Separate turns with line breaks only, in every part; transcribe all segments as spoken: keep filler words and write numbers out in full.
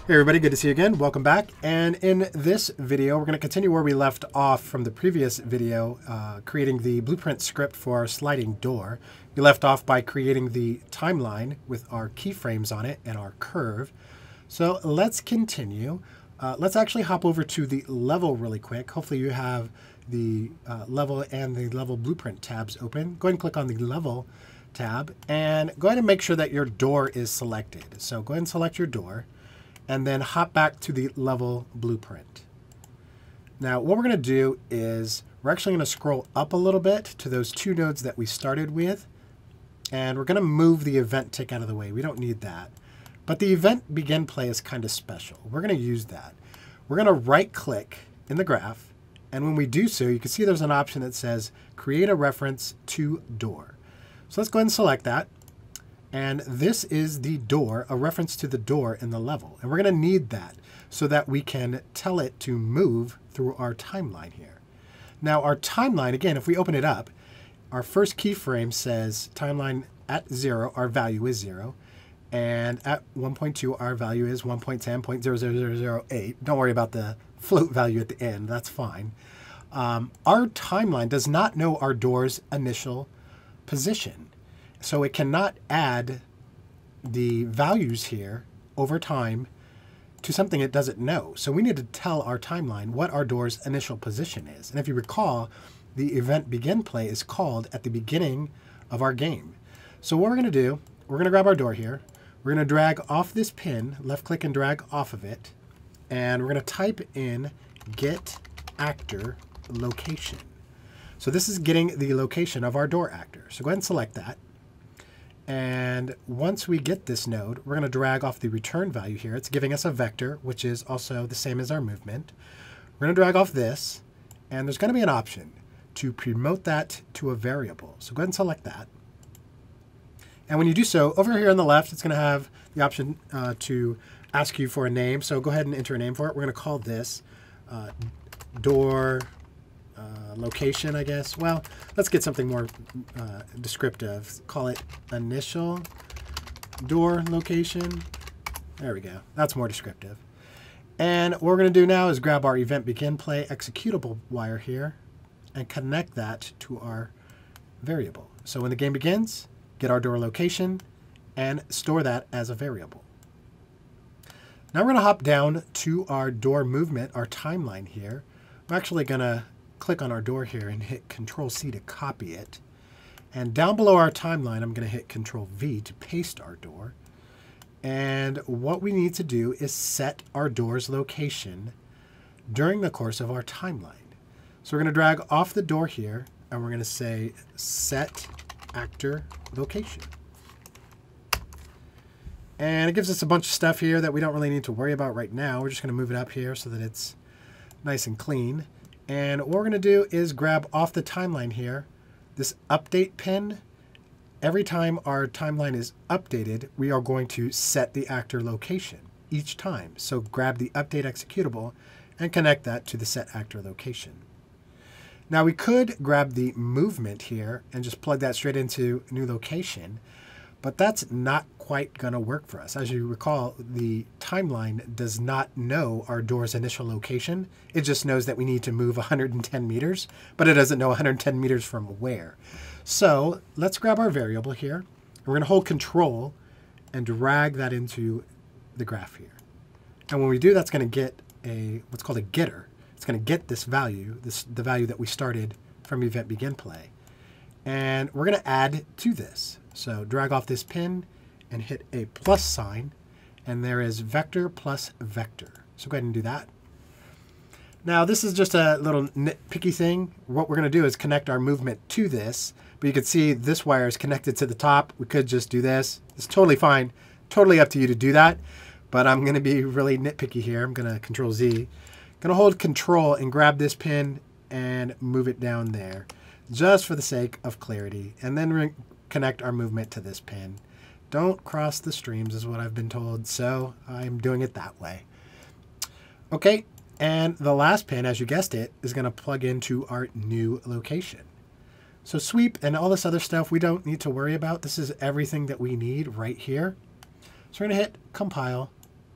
Hey everybody, good to see you again. Welcome back. And in this video, we're going to continue where we left off from the previous video, uh, creating the blueprint script for our sliding door. We left off by creating the timeline with our keyframes on it and our curve. So let's continue. Uh, let's actually hop over to the level really quick. Hopefully you have the uh, level and the level blueprint tabs open. Go ahead and click on the level tab and go ahead and make sure that your door is selected. So go ahead and select your door, and then hop back to the level blueprint. Now what we're going to do is we're actually going to scroll up a little bit to those two nodes that we started with, and we're going to move the event tick out of the way. We don't need that. But the event begin play is kind of special. We're going to use that. We're going to right click in the graph, and when we do so, you can see there's an option that says create a reference to door. So let's go ahead and select that. And this is the door, a reference to the door in the level. And we're going to need that so that we can tell it to move through our timeline here. Now our timeline, again, if we open it up, our first keyframe says timeline at zero, our value is zero. And at one point two, our value is one point ten point zero zero zero zero eight. Don't worry about the float value at the end. That's fine. Um, our timeline does not know our door's initial position. So it cannot add the values here over time to something it doesn't know. So we need to tell our timeline what our door's initial position is. And if you recall, the event begin play is called at the beginning of our game. So what we're going to do, we're going to grab our door here. We're going to drag off this pin, left click and drag off of it. And we're going to type in get actor location. So this is getting the location of our door actor. So go ahead and select that. And once we get this node, we're going to drag off the return value here. It's giving us a vector, which is also the same as our movement. We're going to drag off this, and there's going to be an option to promote that to a variable. So go ahead and select that. And when you do so, over here on the left, it's going to have the option uh, to ask you for a name. So go ahead and enter a name for it. We're going to call this uh, door Uh, location, I guess. Well, let's get something more uh, descriptive. Call it initial door location. There we go. That's more descriptive. And what we're going to do now is grab our event begin play executable wire here and connect that to our variable. So when the game begins, get our door location and store that as a variable. Now we're going to hop down to our door movement, our timeline here. I'm actually going to click on our door here and hit control C to copy it. And down below our timeline, I'm going to hit control V to paste our door. And what we need to do is set our door's location during the course of our timeline. So we're going to drag off the door here, and we're going to say set actor location. And it gives us a bunch of stuff here that we don't really need to worry about right now. We're just going to move it up here so that it's nice and clean. And what we're going to do is grab off the timeline here, this update pin. Every time our timeline is updated, we are going to set the actor location each time. So grab the update executable and connect that to the set actor location. Now we could grab the movement here and just plug that straight into new location, but that's not quite going to work for us. As you recall, the timeline does not know our door's initial location. It just knows that we need to move one hundred ten meters, but it doesn't know one hundred ten meters from where. So let's grab our variable here. We're going to hold control and drag that into the graph here. And when we do, that's going to get a what's called a getter. It's going to get this value, this the value that we started from event begin play. And we're going to add to this. So drag off this pin and hit a plus sign, and there is vector plus vector. So go ahead and do that. Now this is just a little nitpicky thing. What we're going to do is connect our movement to this, but you can see this wire is connected to the top. We could just do this. It's totally fine. Totally up to you to do that, but I'm going to be really nitpicky here. I'm going to control Z. Going to hold control and grab this pin and move it down there just for the sake of clarity, and then connect our movement to this pin. Don't cross the streams is what I've been told, so I'm doing it that way. Okay, and the last pin, as you guessed it, is going to plug into our new location. So sweep and all this other stuff we don't need to worry about. This is everything that we need right here. So we're going to hit compile,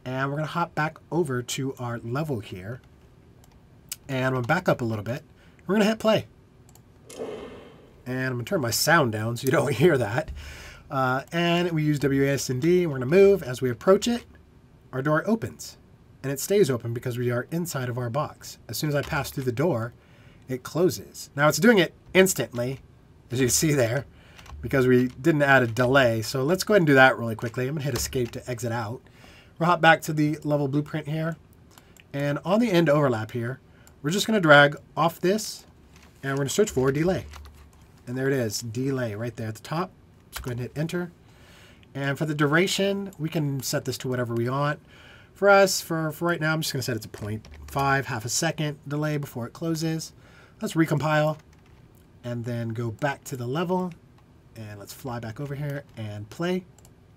And we're going to hop back over to our level here. And I'm going to back up a little bit. We're going to hit play. And I'm going to turn my sound down so you don't hear that. Uh, and we use W A S D. We're going to move. As we approach it, our door opens. And it stays open because we are inside of our box. As soon as I pass through the door, it closes. Now it's doing it instantly, as you see there, because we didn't add a delay. So let's go ahead and do that really quickly. I'm going to hit escape to exit out. We'll hop back to the level blueprint here. And on the end overlap here, we're just going to drag off this, and we're going to search for delay. And there it is, delay right there at the top. Let's go ahead and hit enter. And for the duration, we can set this to whatever we want. For us, for, for right now, I'm just going to set it to zero point five, half a second delay before it closes. Let's recompile and then go back to the level. And let's fly back over here and play.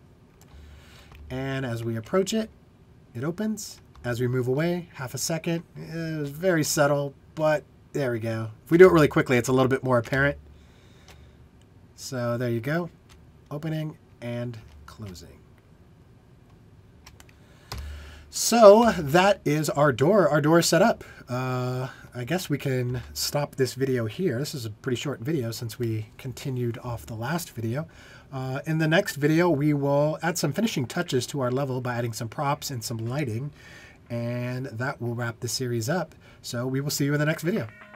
And as we approach it, it opens. As we move away, half a second. It was very subtle, but there we go. If we do it really quickly, it's a little bit more apparent. So there you go. Opening and closing. So that is our door. Our door is set up. Uh, I guess we can stop this video here. This is a pretty short video since we continued off the last video. Uh, in the next video, we will add some finishing touches to our level by adding some props and some lighting. And that will wrap the series up. So we will see you in the next video.